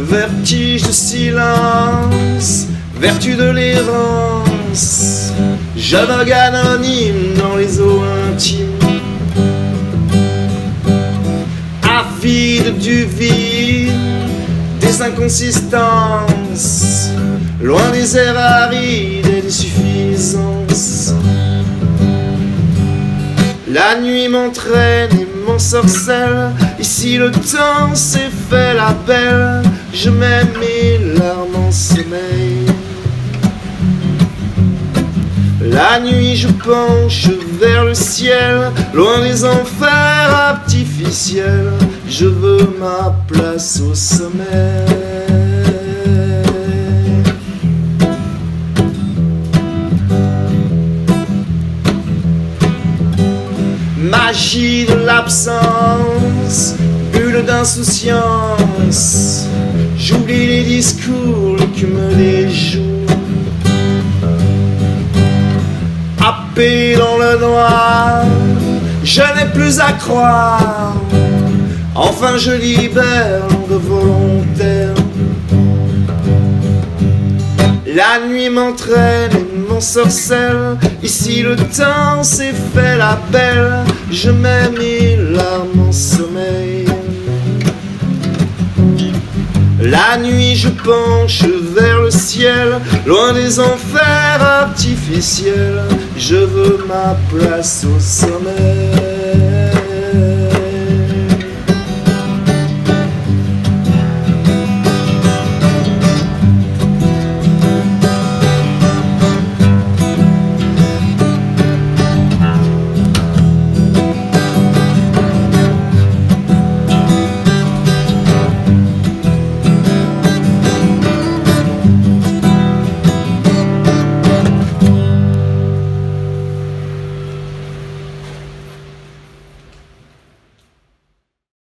Vertige de silence, vertu de l'errance, je vogue anonyme dans les eaux intimes, avide du vide, des inconsistances, loin des airs arides et des suffisances. La nuit m'entraîne et m'ensorcelle, ici le temps s'est fait la belle, je mets mes larmes en sommeil. La nuit je penche vers le ciel, loin des enfers artificiels, je veux ma place au sommet. Magie de l'absence, bulle d'insouciance, j'oublie les discours, l'écume des jours. Happé dans le noir, je n'ai plus à croire, enfin je libère de volontaire. La nuit m'entraîne et m'ensorcelle, ici le temps s'est fait la belle, je mets mes larmes en sommeil. La nuit je penche vers le ciel, loin des enfers artificiels, je veux ma place au sommet.